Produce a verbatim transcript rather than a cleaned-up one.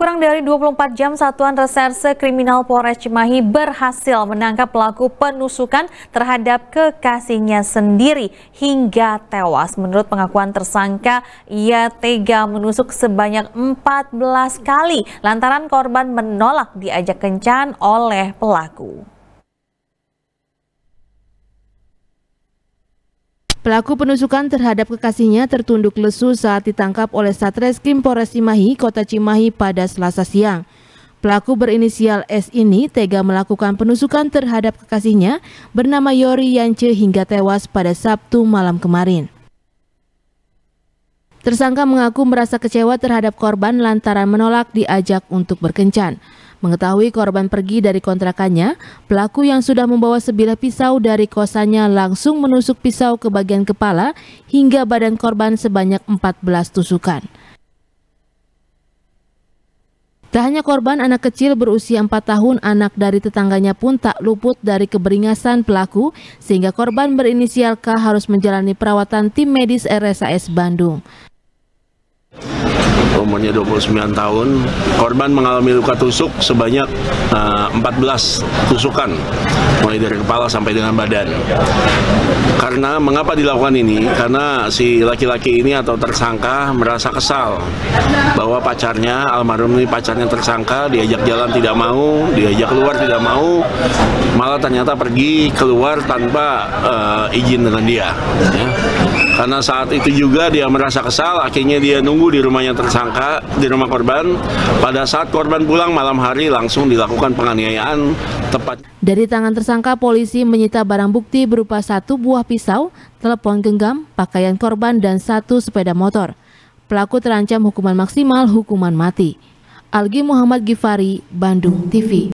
kurang dari dua puluh empat jam, Satuan Reserse Kriminal Polres Cimahi berhasil menangkap pelaku penusukan terhadap kekasihnya sendiri hingga tewas. Menurut pengakuan tersangka, ia tega menusuk sebanyak empat belas kali lantaran korban menolak diajak kencan oleh pelaku. Pelaku penusukan terhadap kekasihnya tertunduk lesu saat ditangkap oleh Satreskrim Polres Cimahi, Kota Cimahi pada Selasa siang. Pelaku berinisial S ini tega melakukan penusukan terhadap kekasihnya bernama Yori Yance hingga tewas pada Sabtu malam kemarin. Tersangka mengaku merasa kecewa terhadap korban lantaran menolak diajak untuk berkencan. Mengetahui korban pergi dari kontrakannya, pelaku yang sudah membawa sebilah pisau dari kosannya langsung menusuk pisau ke bagian kepala hingga badan korban sebanyak empat belas tusukan. Tak hanya korban, anak kecil berusia empat tahun, anak dari tetangganya pun tak luput dari keberingasan pelaku sehingga korban berinisial K harus menjalani perawatan tim medis R S A S Bandung. Umurnya dua puluh sembilan tahun, korban mengalami luka tusuk sebanyak uh, empat belas tusukan, mulai dari kepala sampai dengan badan. Karena mengapa dilakukan ini? Karena si laki-laki ini atau tersangka merasa kesal bahwa pacarnya, almarhum ini pacarnya tersangka, diajak jalan tidak mau, diajak keluar tidak mau, malah ternyata pergi keluar tanpa uh, izin dengan dia. Ya. Karena saat itu juga dia merasa kesal, akhirnya dia nunggu di rumahnya tersangka, di rumah korban. Pada saat korban pulang malam hari langsung dilakukan penganiayaan tepat. Dari tangan tersangka, polisi menyita barang bukti berupa satu buah pisau, telepon genggam, pakaian korban, dan satu sepeda motor. Pelaku terancam hukuman maksimal hukuman mati. Algi Muhammad Gifari, Bandung T V.